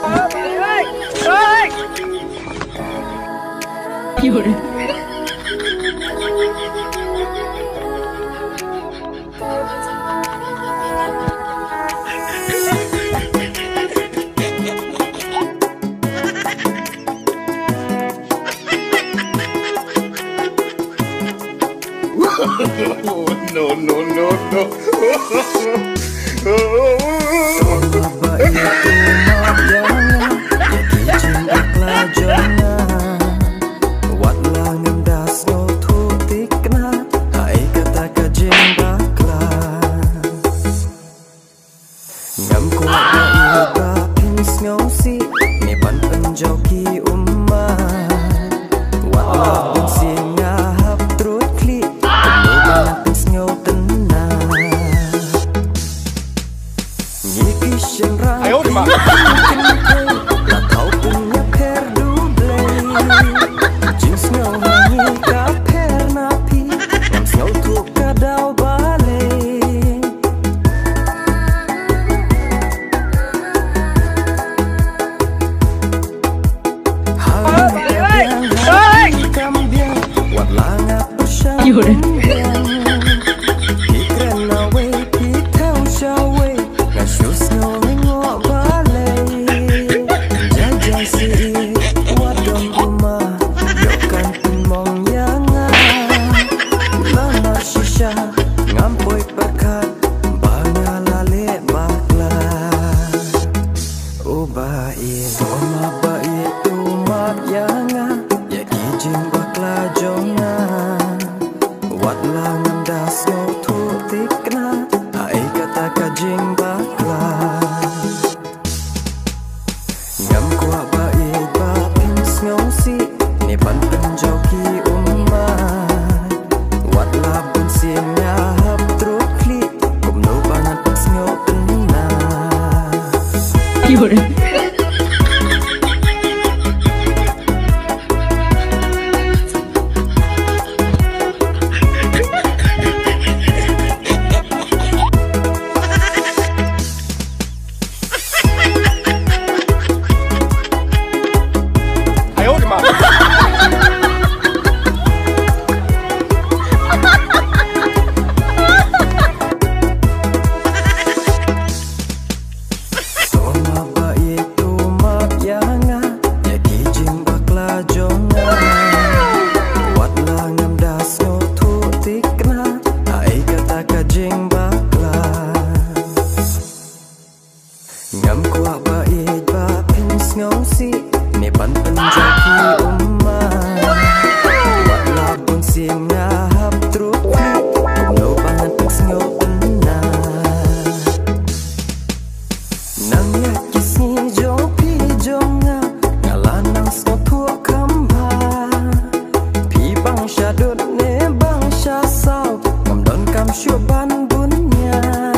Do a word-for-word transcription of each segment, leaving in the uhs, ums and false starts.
有人。 No, no, no, no. Ai ôi mà 有人。有人。 哎呦我的妈！ Ngam kuah baik bapin ngausi ne ban penjaki ummah wat labun sim ngahap truk lo banget pengsngo tenna nang ya kisni jong pi jonga ngalanang so thua kamba pi bang shadut ne bang sha sao ngam don kam shu ban bunya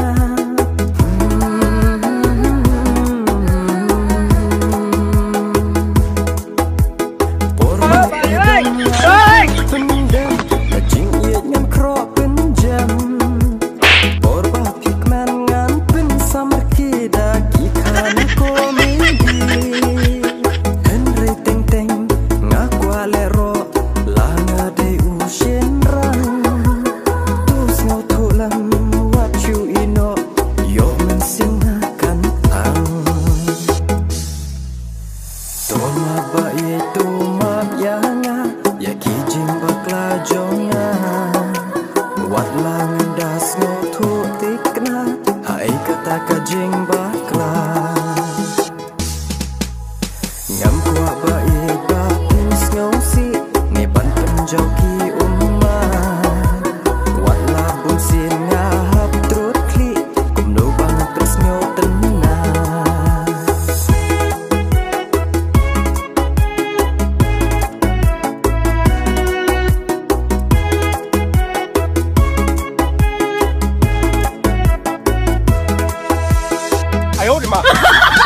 wat langan das no thu tikna hai kata ka jing bakla ngam kwa ba e ba pin ngau si ne ban pen jau ki umma wat la bun sin nga hap trut kli kum no bang tres ngau tenna 哎呦我的妈！